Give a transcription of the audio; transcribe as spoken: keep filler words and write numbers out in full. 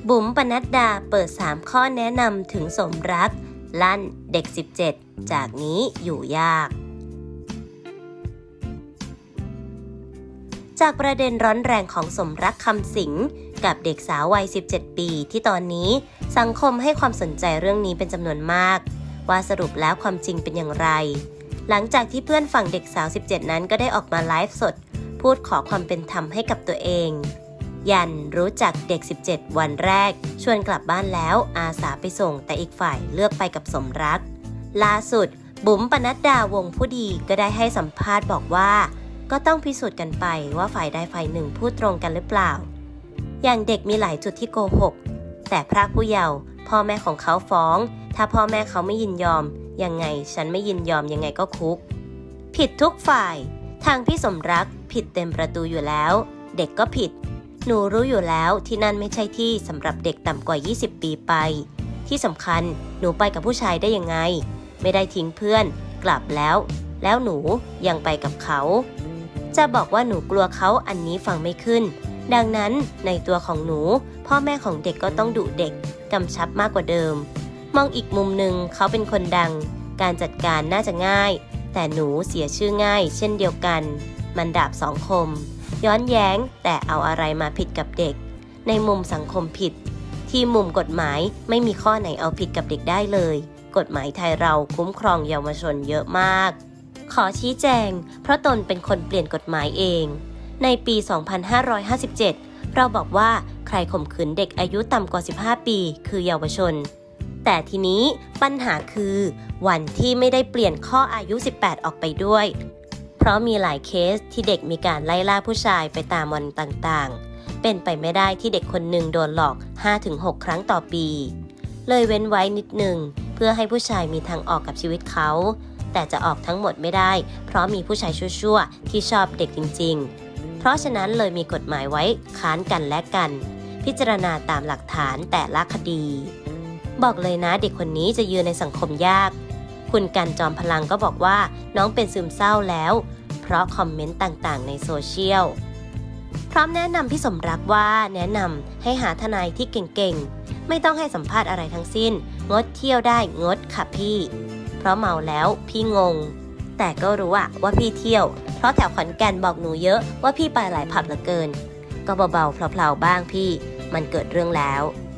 บุ๋มปนัดดาเปิดสามข้อแนะนำถึงสมรักลั่นเด็กสิบเจ็ดจากนี้อยู่ยากจากประเด็นร้อนแรงของสมรักคำสิงกับเด็กสาววัยสิบเจ็ดปีที่ตอนนี้สังคมให้ความสนใจเรื่องนี้เป็นจำนวนมากว่าสรุปแล้วความจริงเป็นอย่างไรหลังจากที่เพื่อนฝั่งเด็กสาวสิบเจ็ดนั้นก็ได้ออกมาไลฟ์สดพูดขอความเป็นธรรมให้กับตัวเองยันรู้จักเด็กสิบเจ็ดวันแรกชวนกลับบ้านแล้วอาสาไปส่งแต่อีกฝ่ายเลือกไปกับสมรักล่าสุดบุ๋มปนัดดาวงผู้ดีก็ได้ให้สัมภาษณ์บอกว่าก็ต้องพิสูจน์กันไปว่าฝ่ายใดฝ่ายหนึ่งพูดตรงกันหรือเปล่าอย่างเด็กมีหลายจุดที่โกหกแต่พรากผู้เยาว์พ่อแม่ของเขาฟ้องถ้าพ่อแม่เขาไม่ยินยอมยังไงฉันไม่ยินยอมยังไงก็คุกผิดทุกฝ่ายทางพี่สมรักผิดเต็มประตูอยู่แล้วเด็กก็ผิดหนูรู้อยู่แล้วที่นั่นไม่ใช่ที่สำหรับเด็กต่ำกว่ายี่สิบปีไปที่สำคัญหนูไปกับผู้ชายได้ยังไงไม่ได้ทิ้งเพื่อนกลับแล้วแล้วหนูยังไปกับเขาจะบอกว่าหนูกลัวเขาอันนี้ฟังไม่ขึ้นดังนั้นในตัวของหนูพ่อแม่ของเด็กก็ต้องดุเด็กกำชับมากกว่าเดิมมองอีกมุมหนึ่งเขาเป็นคนดังการจัดการน่าจะง่ายแต่หนูเสียชื่อง่ายเช่นเดียวกันมันดาบสองคมย้อนแย้งแต่เอาอะไรมาผิดกับเด็กในมุมสังคมผิดที่มุมกฎหมายไม่มีข้อไหนเอาผิดกับเด็กได้เลยกฎหมายไทยเราคุ้มครองเยาวชนเยอะมากขอชี้แจงเพราะตนเป็นคนเปลี่ยนกฎหมายเองในปี สองพันห้าร้อยห้าสิบเจ็ด เราบอกว่าใครข่มขืนเด็กอายุต่ำกว่าสิบห้าปีคือเยาวชนแต่ทีนี้ปัญหาคือวันที่ไม่ได้เปลี่ยนข้ออายุสิบแปดออกไปด้วยเพราะมีหลายเคสที่เด็กมีการไล่ล่าผู้ชายไปตามวันต่างๆเป็นไปไม่ได้ที่เด็กคนหนึ่งโดนหลอก ห้าถึงหก ครั้งต่อปีเลยเว้นไว้นิดหนึ่งเพื่อให้ผู้ชายมีทางออกกับชีวิตเขาแต่จะออกทั้งหมดไม่ได้เพราะมีผู้ชายชั่วๆที่ชอบเด็กจริงๆเพราะฉะนั้นเลยมีกฎหมายไว้ค้านกันและกันพิจารณาตามหลักฐานแต่ละคดีบอกเลยนะเด็กคนนี้จะยืนในสังคมยากคุณกันจอมพลังก็บอกว่าน้องเป็นซึมเศร้าแล้วเพราะคอมเมนต์ต่างๆในโซเชียลพร้อมแนะนำพี่สมรักว่าแนะนำให้หาทนายที่เก่งๆไม่ต้องให้สัมภาษณ์อะไรทั้งสิ้นงดเที่ยวได้งดค่ะพี่เพราะเมาแล้วพี่งงแต่ก็รู้อะว่าพี่เที่ยวเพราะแถวขอนแก่นบอกหนูเยอะว่าพี่ไปหลายผับเหลือเกินก็เบาๆเพลาๆบ้างพี่มันเกิดเรื่องแล้ว